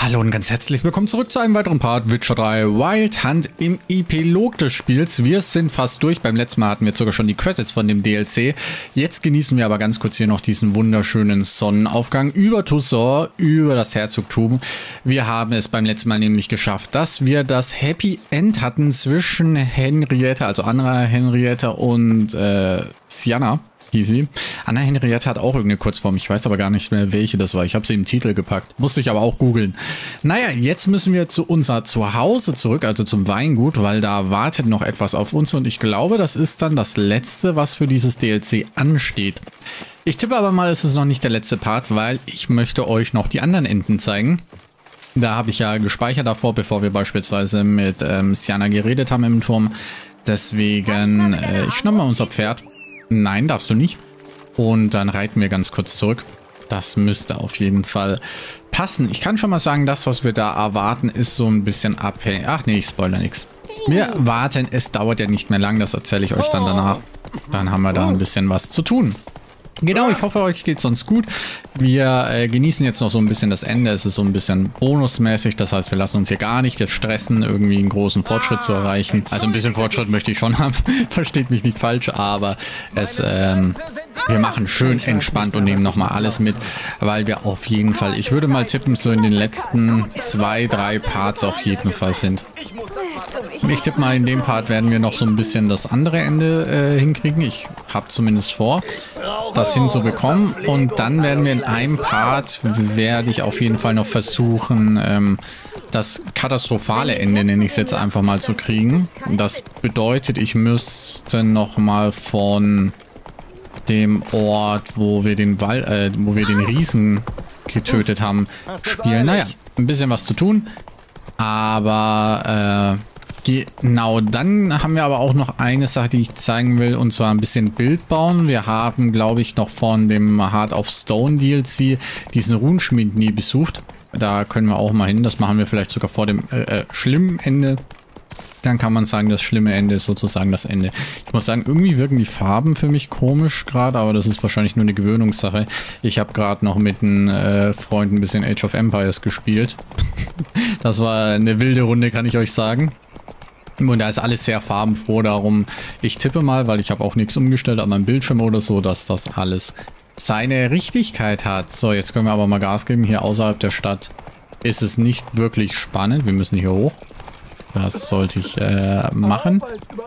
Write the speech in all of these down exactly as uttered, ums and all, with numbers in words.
Hallo und ganz herzlich willkommen zurück zu einem weiteren Part Witcher drei Wild Hunt im Epilog des Spiels. Wir sind fast durch. Beim letzten Mal hatten wir sogar schon die Credits von dem D L C. Jetzt genießen wir aber ganz kurz hier noch diesen wunderschönen Sonnenaufgang über Toussaint, über das Herzogtum. Wir haben es beim letzten Mal nämlich geschafft, dass wir das Happy End hatten zwischen Henrietta, also Anna Henrietta und äh, Sienna. Easy. Anna Henrietta hat auch irgendeine Kurzform. Ich weiß aber gar nicht mehr, welche das war. Ich habe sie im Titel gepackt. Musste ich aber auch googeln. Naja, jetzt müssen wir zu unser Zuhause zurück, also zum Weingut, weil da wartet noch etwas auf uns. Und ich glaube, das ist dann das Letzte, was für dieses D L C ansteht. Ich tippe aber mal, es ist noch nicht der letzte Part, weil ich möchte euch noch die anderen Enden zeigen. Da habe ich ja gespeichert davor, bevor wir beispielsweise mit ähm, Sienna geredet haben im Turm. Deswegen, äh, ich schnappe mal unser Pferd. Nein, darfst du nicht. Und dann reiten wir ganz kurz zurück. Das müsste auf jeden Fall passen. Ich kann schon mal sagen, das, was wir da erwarten, ist so ein bisschen abhängig. Ach nee, ich spoilere nichts. Wir warten, es dauert ja nicht mehr lang. Das erzähle ich euch dann danach. Dann haben wir da ein bisschen was zu tun. Genau, ich hoffe, euch geht sonst gut. Wir äh, genießen jetzt noch so ein bisschen das Ende. Es ist so ein bisschen bonusmäßig. Das heißt, wir lassen uns hier gar nicht jetzt stressen, irgendwie einen großen Fortschritt zu erreichen. Also ein bisschen Fortschritt möchte ich schon haben. Versteht mich nicht falsch, aber es, ähm, wir machen schön entspannt und nehmen nochmal alles mit, weil wir auf jeden Fall, ich würde mal tippen, so in den letzten zwei, drei Parts auf jeden Fall sind. Ich tippe mal, in dem Part werden wir noch so ein bisschen das andere Ende äh, hinkriegen. Ich habe zumindest vor, das hinzubekommen. Und dann werden wir in einem Part, werde ich auf jeden Fall noch versuchen, ähm, das katastrophale Ende, nenne ich es jetzt einfach mal, zu kriegen. Das bedeutet, ich müsste nochmal von dem Ort, wo wir den Wall, äh, wo wir den Riesen getötet haben, spielen. Naja, ein bisschen was zu tun. Aber, äh, genau, dann haben wir aber auch noch eine Sache, die ich zeigen will, und zwar ein bisschen Bild bauen. Wir haben, glaube ich, noch von dem Heart of Stone D L C diesen Runenschmied nie besucht. Da können wir auch mal hin. Das machen wir vielleicht sogar vor dem äh, äh, schlimmen Ende. Dann kann man sagen, das schlimme Ende ist sozusagen das Ende. Ich muss sagen, irgendwie wirken die Farben für mich komisch gerade, aber das ist wahrscheinlich nur eine Gewöhnungssache. Ich habe gerade noch mit einem äh, Freund ein bisschen Age of Empires gespielt. Das war eine wilde Runde, kann ich euch sagen. Und da ist alles sehr farbenfroh, darum ich tippe mal, weil ich habe auch nichts umgestellt an meinem Bildschirm oder so, dass das alles seine Richtigkeit hat. So, jetzt können wir aber mal Gas geben. Hier außerhalb der Stadt ist es nicht wirklich spannend. Wir müssen hier hoch. Das sollte ich äh, machen.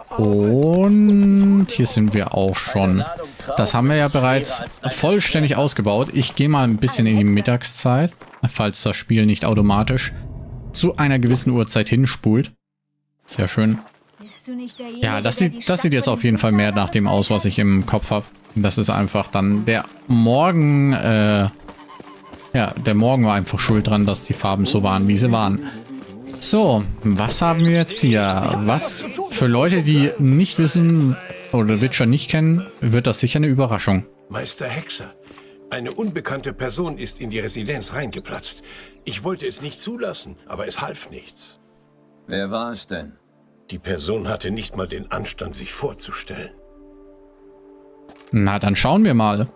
Und hier sind wir auch schon. Das haben wir ja bereits vollständig ausgebaut. Ich gehe mal ein bisschen in die Mittagszeit, falls das Spiel nicht automatisch zu einer gewissen Uhrzeit hinspult. Sehr schön. Ja, das sieht, das sieht jetzt auf jeden Fall mehr nach dem aus, was ich im Kopf habe. Das ist einfach dann der Morgen, äh, ja, der Morgen war einfach schuld dran, dass die Farben so waren, wie sie waren. So, was haben wir jetzt hier? Was für Leute, die nicht wissen oder Witcher nicht kennen, wird das sicher eine Überraschung. Meister Hexer, eine unbekannte Person ist in die Residenz reingeplatzt. Ich wollte es nicht zulassen, aber es half nichts. Wer war es denn? Die Person hatte nicht mal den Anstand, sich vorzustellen. Na, dann schauen wir mal.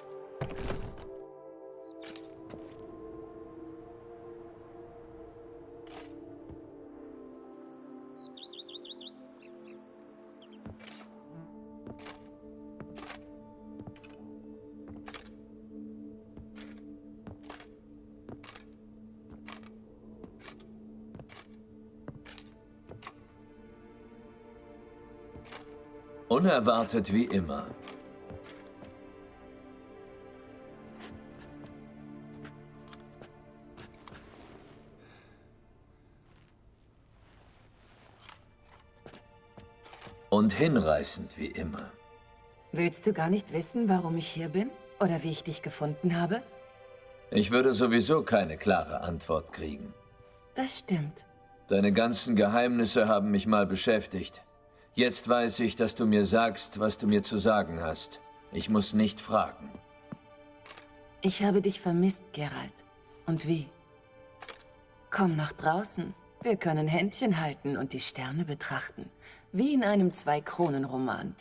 Unerwartet wie immer. Und hinreißend wie immer. Willst du gar nicht wissen, warum ich hier bin? Oder wie ich dich gefunden habe? Ich würde sowieso keine klare Antwort kriegen. Das stimmt. Deine ganzen Geheimnisse haben mich mal beschäftigt. Jetzt weiß ich, dass du mir sagst, was du mir zu sagen hast. Ich muss nicht fragen. Ich habe dich vermisst, Geralt. Und wie? Komm nach draußen. Wir können Händchen halten und die Sterne betrachten. Wie in einem Zwei-Kronen-Roman.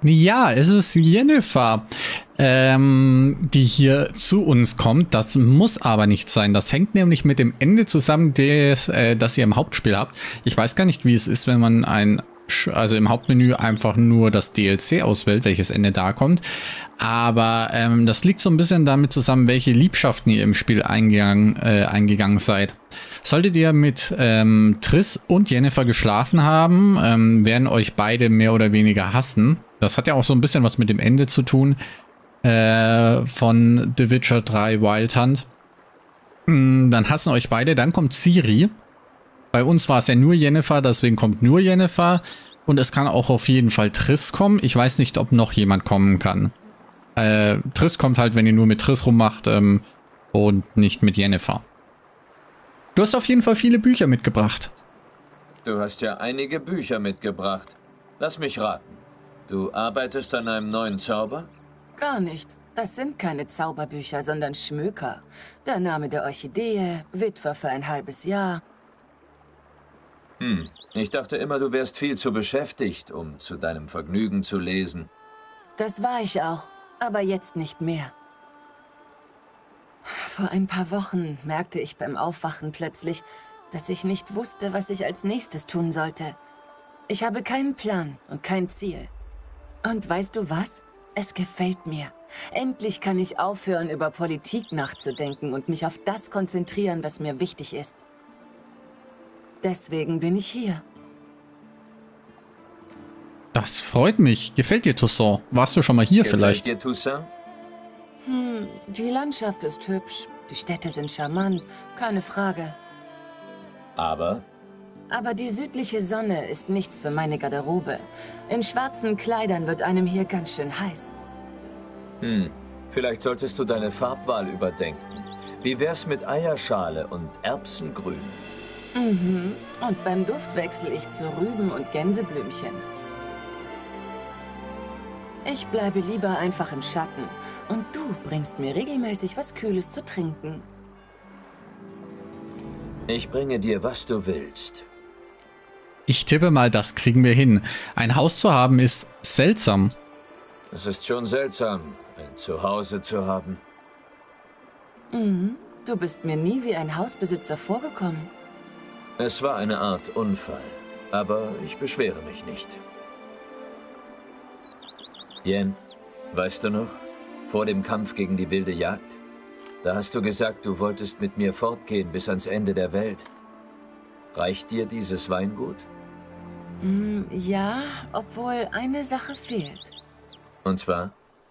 Ja, es ist Yennefer, ähm, die hier zu uns kommt. Das muss aber nicht sein. Das hängt nämlich mit dem Ende zusammen, des, äh, das ihr im Hauptspiel habt. Ich weiß gar nicht, wie es ist, wenn man ein, also im Hauptmenü einfach nur das D L C auswählt, welches Ende da kommt. Aber ähm, das liegt so ein bisschen damit zusammen, welche Liebschaften ihr im Spiel eingegangen, äh, eingegangen seid. Solltet ihr mit ähm, Triss und Yennefer geschlafen haben, ähm, werden euch beide mehr oder weniger hassen. Das hat ja auch so ein bisschen was mit dem Ende zu tun äh, von The Witcher drei Wild Hunt. Mm, dann hassen euch beide, dann kommt Ciri. Bei uns war es ja nur Yennefer, deswegen kommt nur Yennefer. Und es kann auch auf jeden Fall Triss kommen. Ich weiß nicht, ob noch jemand kommen kann. Äh, Triss kommt halt, wenn ihr nur mit Triss rummacht ähm, und nicht mit Yennefer. Du hast auf jeden Fall viele Bücher mitgebracht. Du hast ja einige Bücher mitgebracht. Lass mich raten. Du arbeitest an einem neuen Zauber? Gar nicht. Das sind keine Zauberbücher, sondern Schmöker. Der Name der Orchidee, Witwer für ein halbes Jahr. Hm, ich dachte immer, du wärst viel zu beschäftigt, um zu deinem Vergnügen zu lesen. Das war ich auch, aber jetzt nicht mehr. Vor ein paar Wochen merkte ich beim Aufwachen plötzlich, dass ich nicht wusste, was ich als nächstes tun sollte. Ich habe keinen Plan und kein Ziel. Und weißt du was? Es gefällt mir. Endlich kann ich aufhören, über Politik nachzudenken und mich auf das konzentrieren, was mir wichtig ist. Deswegen bin ich hier. Das freut mich. Gefällt dir Toussaint? Warst du schon mal hier Gefällt vielleicht? dir Toussaint? Hm, die Landschaft ist hübsch. Die Städte sind charmant, keine Frage. Aber? Aber die südliche Sonne ist nichts für meine Garderobe. In schwarzen Kleidern wird einem hier ganz schön heiß. Hm, vielleicht solltest du deine Farbwahl überdenken. Wie wär's mit Eierschale und Erbsengrün? Mhm, und beim Duft wechsle ich zu Rüben und Gänseblümchen. Ich bleibe lieber einfach im Schatten. Und du bringst mir regelmäßig was Kühles zu trinken. Ich bringe dir, was du willst. Ich tippe mal, das kriegen wir hin. Ein Haus zu haben ist seltsam. Es ist schon seltsam, ein Zuhause zu haben. Mhm, du bist mir nie wie ein Hausbesitzer vorgekommen. Es war eine Art Unfall, aber ich beschwere mich nicht. Yen, weißt du noch? Vor dem Kampf gegen die wilde Jagd? Da hast du gesagt, du wolltest mit mir fortgehen bis ans Ende der Welt. Reicht dir dieses Weingut? Mm, ja, obwohl eine Sache fehlt. Und zwar?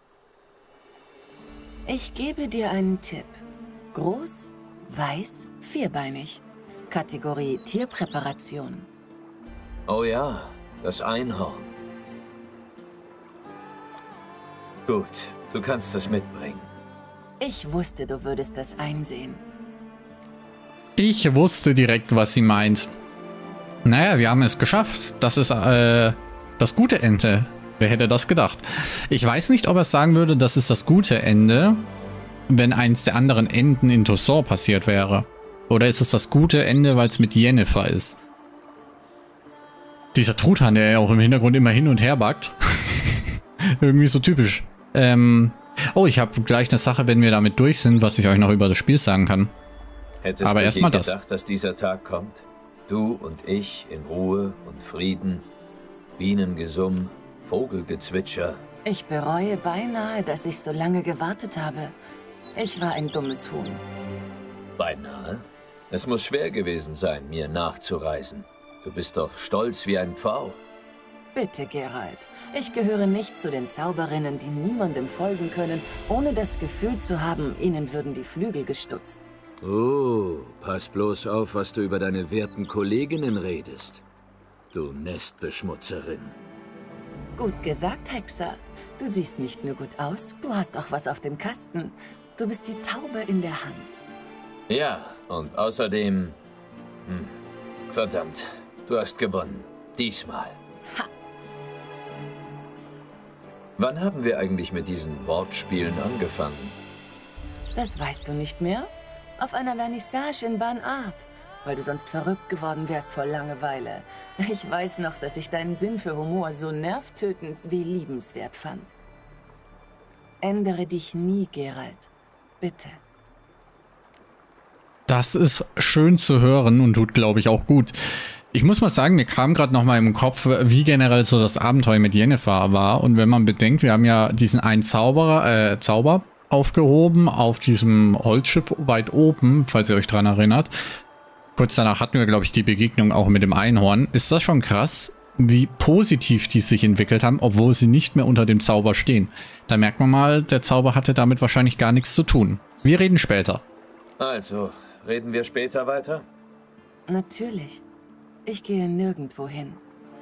Ich gebe dir einen Tipp. Groß, weiß, vierbeinig. Kategorie Tierpräparation. Oh ja, das Einhorn. Gut, du kannst es mitbringen. Ich wusste, du würdest das einsehen. Ich wusste direkt, was sie meint. Naja, wir haben es geschafft. Das ist äh, das gute Ende. Wer hätte das gedacht? Ich weiß nicht, ob er sagen würde, das ist das gute Ende, wenn eins der anderen Enden in Toussaint passiert wäre. Oder ist es das gute Ende, weil es mit Yennefer ist? Dieser Truthahn, der ja auch im Hintergrund immer hin und her backt. Irgendwie so typisch. Ähm, oh, ich habe gleich eine Sache, wenn wir damit durch sind, was ich euch noch über das Spiel sagen kann. Hättest Aber du erst je mal das. gedacht, dass dieser Tag kommt? Du und ich in Ruhe und Frieden, Bienengesumm, Vogelgezwitscher. Ich bereue beinahe, dass ich so lange gewartet habe. Ich war ein dummes Huhn. Beinahe? Es muss schwer gewesen sein, mir nachzureisen. Du bist doch stolz wie ein Pfau. Bitte, Geralt. Ich gehöre nicht zu den Zauberinnen, die niemandem folgen können, ohne das Gefühl zu haben, ihnen würden die Flügel gestutzt. Oh, pass bloß auf, was du über deine werten Kolleginnen redest. Du Nestbeschmutzerin. Gut gesagt, Hexer. Du siehst nicht nur gut aus, du hast auch was auf dem Kasten. Du bist die Taube in der Hand. Ja, und außerdem... Hm, verdammt, du hast gewonnen. Diesmal. Ha! Wann haben wir eigentlich mit diesen Wortspielen angefangen? Das weißt du nicht mehr? Auf einer Vernissage in Ban Art. weil du sonst verrückt geworden wärst vor Langeweile. Ich weiß noch, dass ich deinen Sinn für Humor so nervtötend wie liebenswert fand. Ändere dich nie, Geralt. Bitte. Das ist schön zu hören und tut, glaube ich, auch gut. Ich muss mal sagen, mir kam gerade noch mal im Kopf, wie generell so das Abenteuer mit Yennefer war. Und wenn man bedenkt, wir haben ja diesen einen Zauberer, äh, Zauber aufgehoben auf diesem Holzschiff weit oben, falls ihr euch dran erinnert. Kurz danach hatten wir, glaube ich, die Begegnung auch mit dem Einhorn. Ist das schon krass, wie positiv die sich entwickelt haben, obwohl sie nicht mehr unter dem Zauber stehen. Da merkt man mal, der Zauber hatte damit wahrscheinlich gar nichts zu tun. Wir reden später. Also, reden wir später weiter? Natürlich. Ich gehe nirgendwo hin.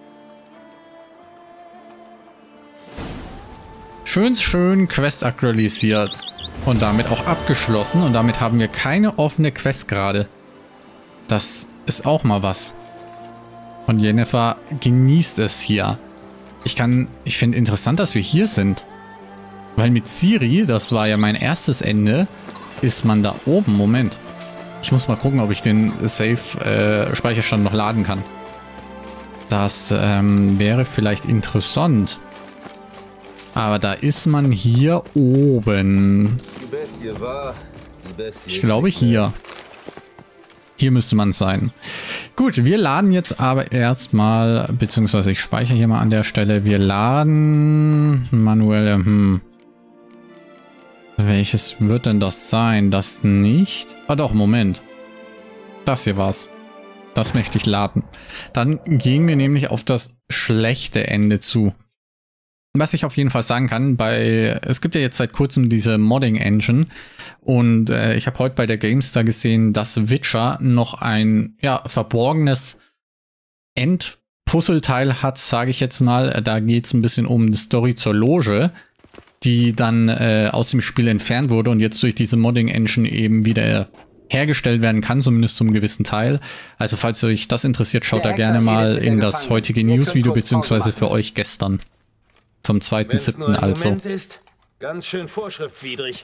Schön, schön Quest aktualisiert. Und damit auch abgeschlossen. Und damit haben wir keine offene Quest gerade. Das ist auch mal was. Und Yennefer genießt es hier. Ich kann, ich finde interessant, dass wir hier sind. Weil mit Ciri, das war ja mein erstes Ende, ist man da oben. Moment. Ich muss mal gucken, ob ich den Save-Speicherstand äh, noch laden kann. Das ähm, wäre vielleicht interessant. Aber da ist man hier oben. Die Bestie war. Die Bestie ich glaube hier. Hier müsste man sein. Gut, wir laden jetzt aber erstmal, beziehungsweise ich speichere hier mal an der Stelle. Wir laden manuell. Hm. Welches wird denn das sein? Das nicht? Ah doch, Moment. Das hier war's. Das möchte ich laden. Dann gehen wir nämlich auf das schlechte Ende zu. Was ich auf jeden Fall sagen kann, bei es gibt ja jetzt seit kurzem diese Modding-Engine und äh, ich habe heute bei der GameStar gesehen, dass Witcher noch ein ja, verborgenes Endpuzzleteil hat, sage ich jetzt mal. Da geht es ein bisschen um die Story zur Loge, die dann äh, aus dem Spiel entfernt wurde und jetzt durch diese Modding-Engine eben wieder hergestellt werden kann, zumindest zum gewissen Teil. Also falls euch das interessiert, schaut da gerne mal in das heutige News-Video, beziehungsweise für euch gestern. Vom zweiten siebten also. Moment ist, ganz schön vorschriftswidrig.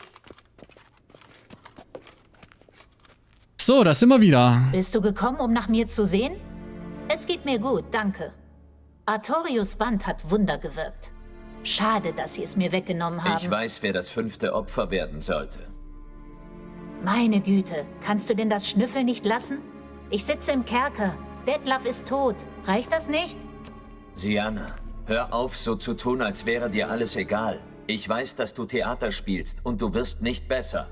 So, da sind wir wieder. Bist du gekommen, um nach mir zu sehen? Es geht mir gut, danke. Artorius Band hat Wunder gewirkt. Schade, dass sie es mir weggenommen haben. Ich weiß, wer das fünfte Opfer werden sollte. Meine Güte, kannst du denn das Schnüffeln nicht lassen? Ich sitze im Kerker. Detlef ist tot. Reicht das nicht? Syanna, hör auf, so zu tun, als wäre dir alles egal. Ich weiß, dass du Theater spielst und du wirst nicht besser.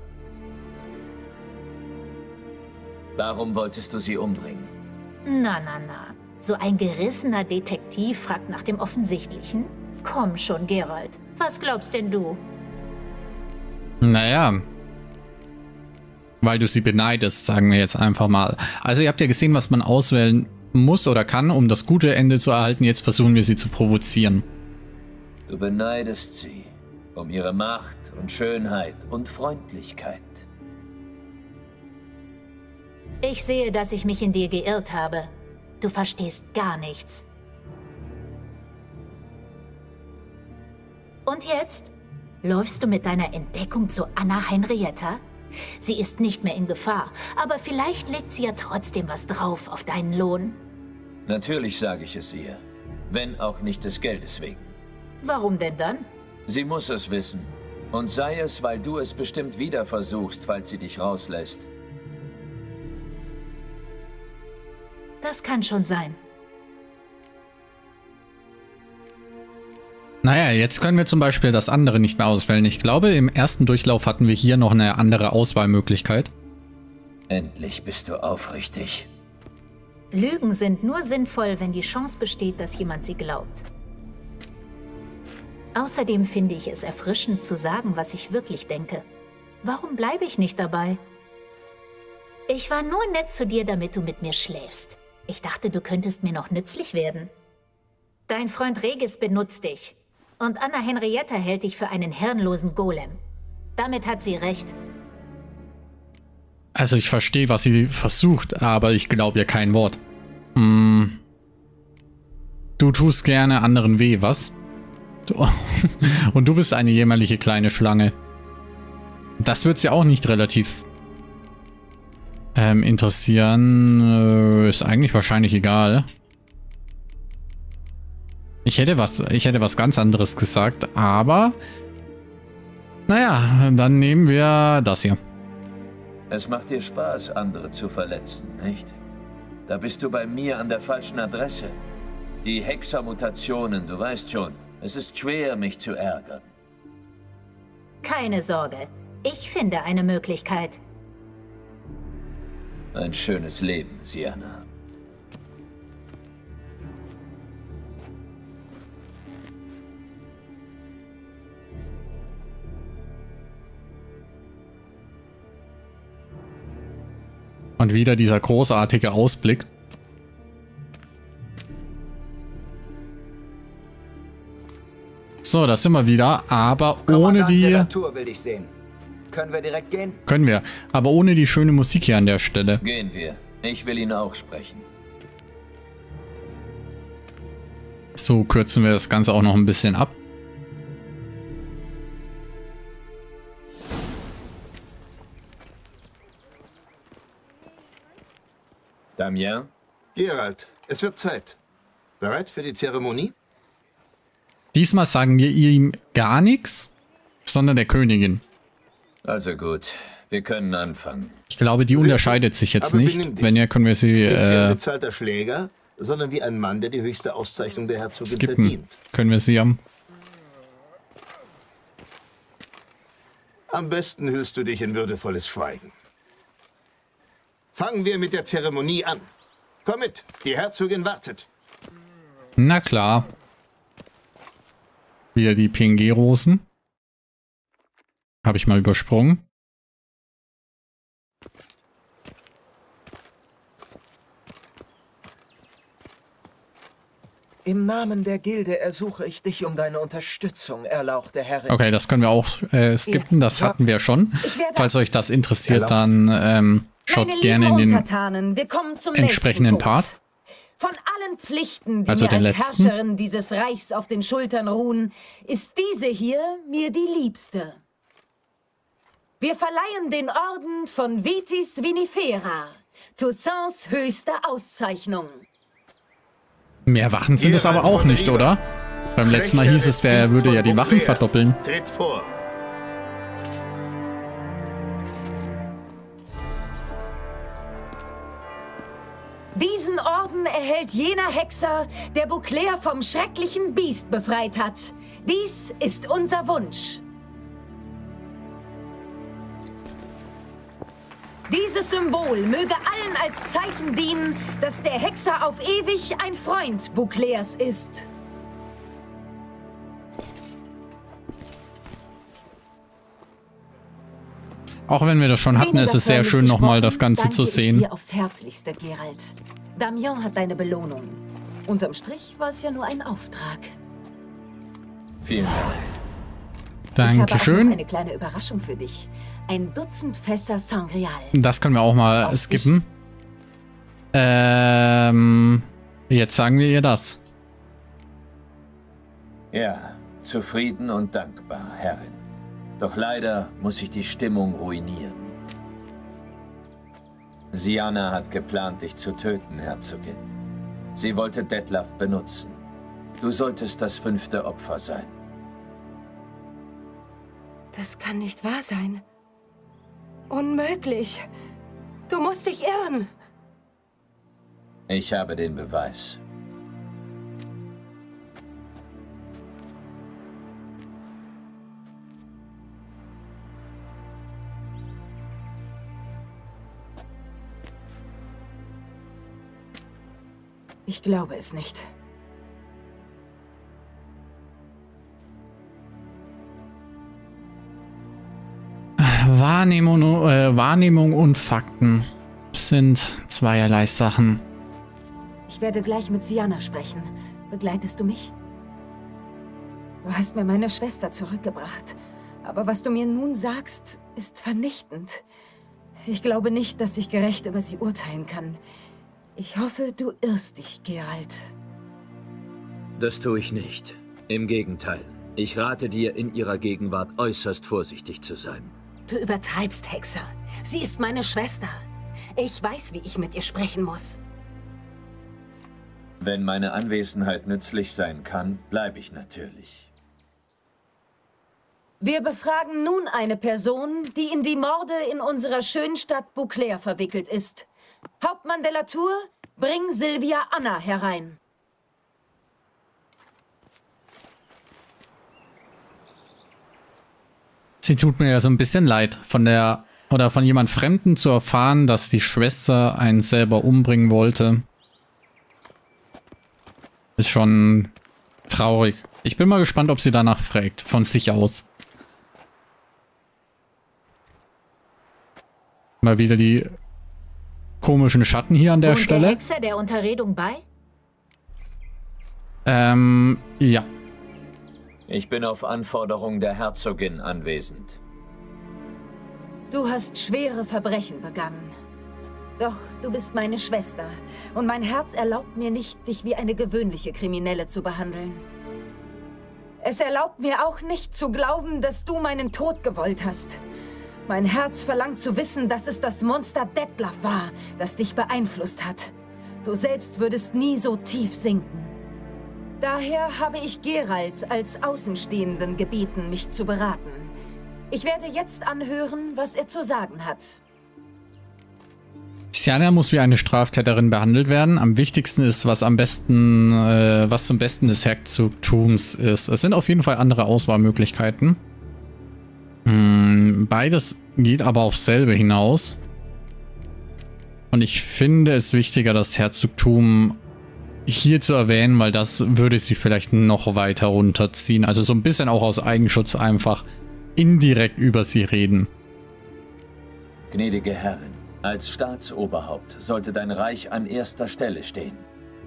Warum wolltest du sie umbringen? Na, na, na. So ein gerissener Detektiv fragt nach dem Offensichtlichen? Komm schon, Geralt. Was glaubst denn du? Naja. Weil du sie beneidest, sagen wir jetzt einfach mal. Also ihr habt ja gesehen, was man auswählen muss oder kann, um das gute Ende zu erhalten. Jetzt versuchen wir sie zu provozieren. Du beneidest sie um ihre Macht und Schönheit und Freundlichkeit. Ich sehe, dass ich mich in dir geirrt habe. Du verstehst gar nichts. Und jetzt? Läufst du mit deiner Entdeckung zu Anna Henrietta? Sie ist nicht mehr in Gefahr, aber vielleicht legt sie ja trotzdem was drauf auf deinen Lohn. Natürlich sage ich es ihr, wenn auch nicht des Geldes wegen. Warum denn dann? Sie muss es wissen. Und sei es, weil du es bestimmt wieder versuchst, falls sie dich rauslässt. Das kann schon sein. Naja, jetzt können wir zum Beispiel das andere nicht mehr auswählen. Ich glaube, im ersten Durchlauf hatten wir hier noch eine andere Auswahlmöglichkeit. Endlich bist du aufrichtig. Lügen sind nur sinnvoll, wenn die Chance besteht, dass jemand sie glaubt. Außerdem finde ich es erfrischend zu sagen, was ich wirklich denke. Warum bleibe ich nicht dabei? Ich war nur nett zu dir, damit du mit mir schläfst. Ich dachte, du könntest mir noch nützlich werden. Dein Freund Regis benutzt dich. Und Anna Henrietta hält dich für einen hirnlosen Golem. Damit hat sie recht. Also ich verstehe, was sie versucht, aber ich glaube ihr kein Wort. Hm. Du tust gerne anderen weh, was? Du Und du bist eine jämmerliche kleine Schlange. Das wird sie auch nicht relativ ähm, interessieren. Äh, ist eigentlich wahrscheinlich egal. Ich hätte was, ich hätte was ganz anderes gesagt, aber naja, dann nehmen wir das hier. Es macht dir Spaß, andere zu verletzen, nicht? Da bist du bei mir an der falschen Adresse. Die Hexer-Mutationen, du weißt schon. Es ist schwer, mich zu ärgern. Keine Sorge. Ich finde eine Möglichkeit. Ein schönes Leben, Sienna. Und wieder dieser großartige Ausblick. So, das sind wir wieder, aber ohne die... Natur will dich sehen. Können wir direkt gehen? Können wir, aber ohne die schöne Musik hier an der Stelle. Gehen wir. Ich will ihn auch sprechen. So kürzen wir das Ganze auch noch ein bisschen ab. Damien? Geralt, es wird Zeit. Bereit für die Zeremonie? Diesmal sagen wir ihm gar nichts, sondern der Königin. Also gut, wir können anfangen. Ich glaube, die Sehr unterscheidet gut. sich jetzt Aber nicht. benimm dich. Wenn ja, können wir sie Nicht wie ein äh, bezahlter Schläger, sondern wie ein Mann, der die höchste Auszeichnung der Herzogin skippen. verdient. Können wir sie am... Am besten hüllst du dich in würdevolles Schweigen. Fangen wir mit der Zeremonie an. Komm mit, die Herzogin wartet. Na klar. Wieder die P N G-Rosen. Habe ich mal übersprungen. Im Namen der Gilde ersuche ich dich um deine Unterstützung, erlauchte Herrin. Okay, das können wir auch äh, skippen. Das hatten wir schon. Falls euch das interessiert, dann ähm, schaut Meine gerne lieben in den Untertanen, wir kommen zum entsprechenden nächsten Punkt. Part. Von allen Pflichten, die Also mir den als letzten. Herrscherin dieses Reichs auf den Schultern ruhen, ist diese hier mir die liebste. Wir verleihen den Orden von Vitis Vinifera, Toussaints höchste Auszeichnung. Mehr Wachen sind es aber auch nicht, oder? Beim letzten Mal hieß es, der würde ja die Wachen verdoppeln. Tritt vor. Diesen Orden erhält jener Hexer, der Beauclair vom schrecklichen Biest befreit hat. Dies ist unser Wunsch. Dieses Symbol möge allen als Zeichen dienen, dass der Hexer auf ewig ein Freund Beauclairs ist. Auch wenn wir das schon hatten, ist es sehr Weniger schön, nochmal freundlich das Ganze danke zu ich sehen. dir aufs Herzlichste, Geralt. Damien hat deine Belohnung. Unterm Strich war es ja nur ein Auftrag. Vielen Dank. Ich habe auch noch Dankeschön. eine kleine Überraschung für dich. Ein Dutzend Fässer Sangreal. Das können wir auch mal Auf skippen. Ähm, jetzt sagen wir ihr das. Ja, zufrieden und dankbar, Herrin. Doch leider muss ich die Stimmung ruinieren. Sienna hat geplant, dich zu töten, Herzogin. Sie wollte Detlef benutzen. Du solltest das fünfte Opfer sein. Das kann nicht wahr sein. Unmöglich. Du musst dich irren. Ich habe den Beweis. Ich glaube es nicht. Wahrnehmung, äh, Wahrnehmung und Fakten sind zweierlei Sachen. Ich werde gleich mit Sienna sprechen. Begleitest du mich? Du hast mir meine Schwester zurückgebracht. Aber was du mir nun sagst, ist vernichtend. Ich glaube nicht, dass ich gerecht über sie urteilen kann. Ich hoffe, du irrst dich, Geralt. Das tue ich nicht. Im Gegenteil. Ich rate dir, in ihrer Gegenwart äußerst vorsichtig zu sein. Du übertreibst, Hexer. Sie ist meine Schwester. Ich weiß, wie ich mit ihr sprechen muss. Wenn meine Anwesenheit nützlich sein kann, bleibe ich natürlich. Wir befragen nun eine Person, die in die Morde in unserer schönen Stadt Beauclair verwickelt ist. Hauptmann de la Tour, bring Sylvia Anna herein. Sie tut mir ja so ein bisschen leid, von der oder von jemand Fremden zu erfahren, dass die Schwester einen selber umbringen wollte. Ist schon traurig. Ich bin mal gespannt, ob sie danach fragt, von sich aus. Mal wieder die komischen Schatten hier an der Wohnt Stelle. der Hexer der Unterredung bei? Ähm, ja. Ich bin auf Anforderung der Herzogin anwesend. Du hast schwere Verbrechen begangen. Doch du bist meine Schwester und mein Herz erlaubt mir nicht, dich wie eine gewöhnliche Kriminelle zu behandeln. Es erlaubt mir auch nicht zu glauben, dass du meinen Tod gewollt hast. Mein Herz verlangt zu wissen, dass es das Monster Detlef war, das dich beeinflusst hat. Du selbst würdest nie so tief sinken. Daher habe ich Geralt als Außenstehenden gebeten, mich zu beraten. Ich werde jetzt anhören, was er zu sagen hat. Siana muss wie eine Straftäterin behandelt werden. Am wichtigsten ist, was am besten, äh, was zum Besten des Herzogtums ist. Es sind auf jeden Fall andere Auswahlmöglichkeiten. Hm, beides geht aber aufs selbe hinaus. Und ich finde es wichtiger, das Herzogtum hier zu erwähnen, weil das würde sie vielleicht noch weiter runterziehen. Also so ein bisschen auch aus Eigenschutz einfach indirekt über sie reden. Gnädige Herrin, als Staatsoberhaupt sollte dein Reich an erster Stelle stehen.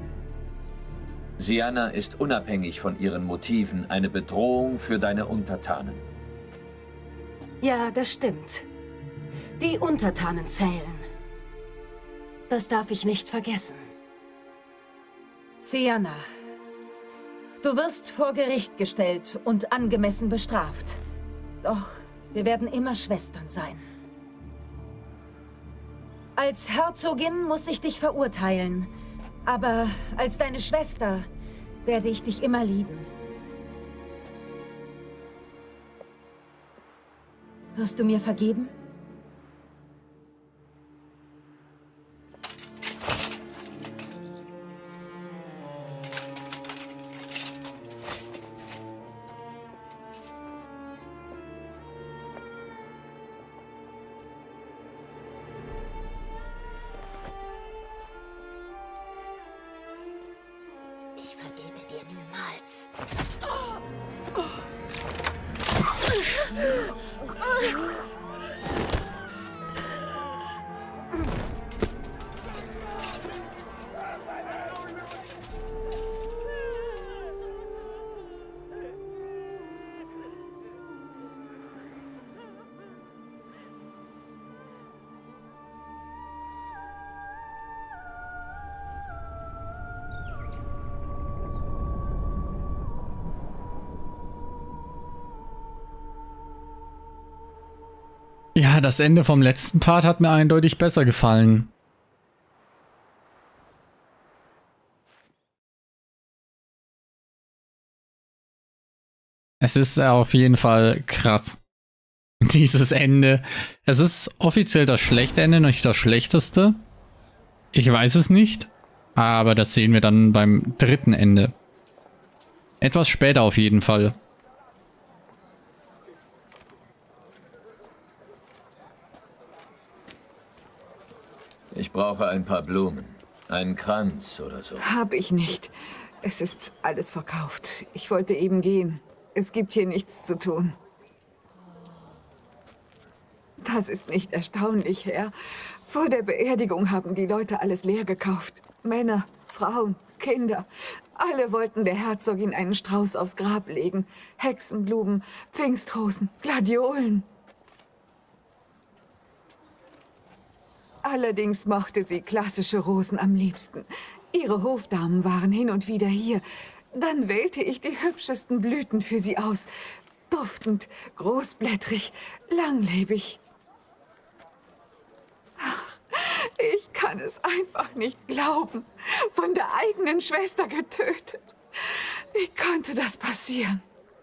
Siana ist unabhängig von ihren Motiven eine Bedrohung für deine Untertanen. Ja, das stimmt. Die Untertanen zählen. Das darf ich nicht vergessen. Siana, du wirst vor Gericht gestellt und angemessen bestraft. Doch wir werden immer Schwestern sein. Als Herzogin muss ich dich verurteilen, aber als deine Schwester werde ich dich immer lieben. Wirst du mir vergeben? Ich vergebe dir niemals. Ja, das Ende vom letzten Part hat mir eindeutig besser gefallen. Es ist auf jeden Fall krass. Dieses Ende. Es ist offiziell das schlechte Ende, nicht das schlechteste. Ich weiß es nicht. Aber das sehen wir dann beim dritten Ende. Etwas später auf jeden Fall. Ich brauche ein paar Blumen. Einen Kranz oder so. Hab ich nicht. Es ist alles verkauft. Ich wollte eben gehen. Es gibt hier nichts zu tun. Das ist nicht erstaunlich, Herr. Vor der Beerdigung haben die Leute alles leer gekauft. Männer, Frauen, Kinder. Alle wollten der Herzogin einen Strauß aufs Grab legen. Hexenblumen, Pfingstrosen, Gladiolen. Allerdings mochte sie klassische Rosen am liebsten. Ihre Hofdamen waren hin und wieder hier. Dann wählte ich die hübschesten Blüten für sie aus. Duftend, großblättrig, langlebig. Ach, Ich kann es einfach nicht glauben. Von der eigenen Schwester getötet. Wie konnte das passieren?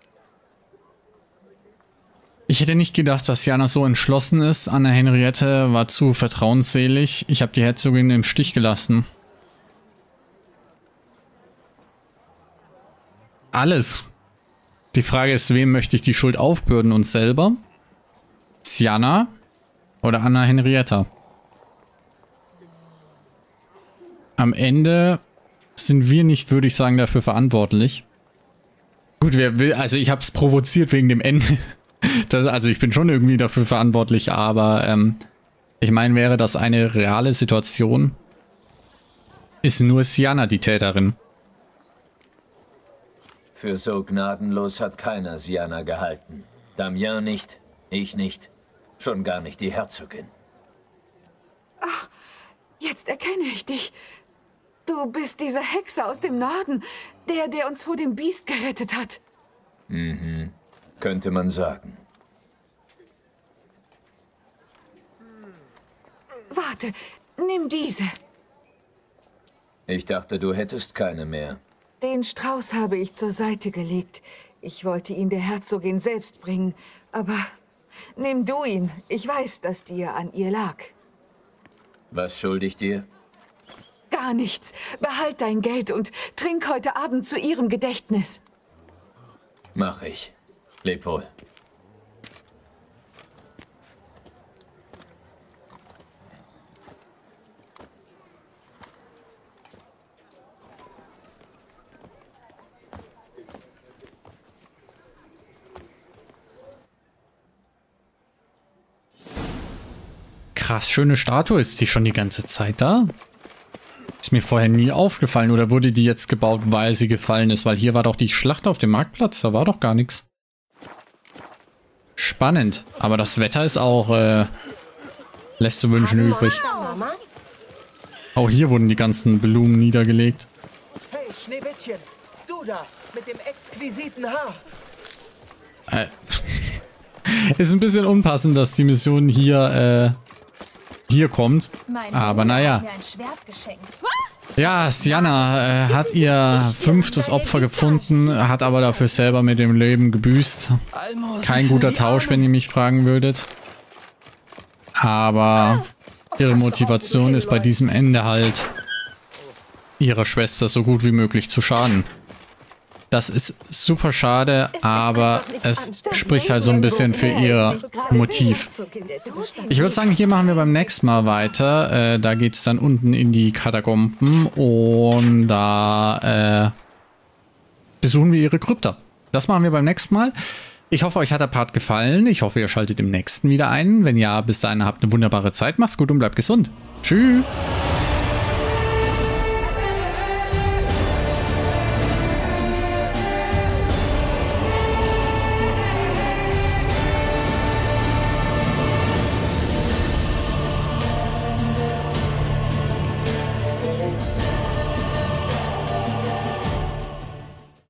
Ich hätte nicht gedacht, dass Ciana so entschlossen ist. Anna Henriette war zu vertrauensselig. Ich habe die Herzogin im Stich gelassen. Alles. Die Frage ist, wem möchte ich die Schuld aufbürden? Uns selber? Ciana? Oder Anna Henrietta? Am Ende sind wir nicht, würde ich sagen, dafür verantwortlich. Gut, wer will, also ich habe es provoziert wegen dem Ende. Das, also ich bin schon irgendwie dafür verantwortlich, aber ähm, ich meine, wäre das eine reale Situation, ist nur Ciana die Täterin. Für so gnadenlos hat keiner Ciana gehalten. Damien nicht, ich nicht, schon gar nicht die Herzogin. Ach, jetzt erkenne ich dich. Du bist dieser Hexer aus dem Norden, der, der uns vor dem Biest gerettet hat. Mhm, könnte man sagen. Warte, nimm diese. Ich dachte, du hättest keine mehr. Den Strauß habe ich zur Seite gelegt. Ich wollte ihn der Herzogin selbst bringen, aber nimm du ihn. Ich weiß, dass dir an ihr lag. Was schulde ich dir? Gar nichts. Behalt dein Geld und trink heute Abend zu ihrem Gedächtnis. Mach ich. Leb wohl. Krass, schöne Statue. Ist die schon die ganze Zeit da? Ist mir vorher nie aufgefallen. Oder wurde die jetzt gebaut, weil sie gefallen ist? Weil hier war doch die Schlacht auf dem Marktplatz. Da war doch gar nichts. Spannend. Aber das Wetter ist auch, äh, lässt zu wünschen übrig. Auch hier wurden die ganzen Blumen niedergelegt. Hey, Schneewittchen, du da, mit dem exquisiten Haar. Äh, ist ein bisschen unpassend, dass die Mission hier, äh, hier kommt. Aber naja. Ja, Ciana äh, hat ihr fünftes Opfer gefunden, hat aber dafür selber mit dem Leben gebüßt. Kein guter Tausch, wenn ihr mich fragen würdet. Aber ihre Motivation ist bei diesem Ende halt, ihrer Schwester so gut wie möglich zu schaden. Das ist super schade, aber es spricht halt so ein bisschen für ihr Motiv. Ich würde sagen, hier machen wir beim nächsten Mal weiter. Äh, da geht es dann unten in die Katakomben und da äh, besuchen wir ihre Krypta. Das machen wir beim nächsten Mal. Ich hoffe, euch hat der Part gefallen. Ich hoffe, ihr schaltet im nächsten wieder ein. Wenn ja, bis dahin habt eine wunderbare Zeit. Macht's gut und bleibt gesund. Tschüss.